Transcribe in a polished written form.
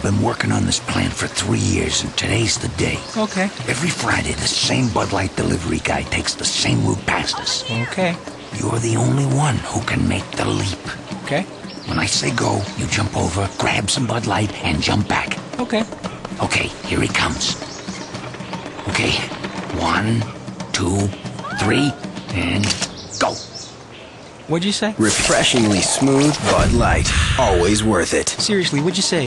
been working on this plan for 3 years, and today's the day. Okay. Every Friday, the same Bud Light delivery guy takes the same route past us. Okay. You're the only one who can make the leap. Okay. When I say go, you jump over, grab some Bud Light, and jump back. Okay. Okay, here he comes. Okay, 1, 2, 3, and go. What'd you say? Refreshingly smooth Bud Light. Always worth it. Seriously, what'd you say?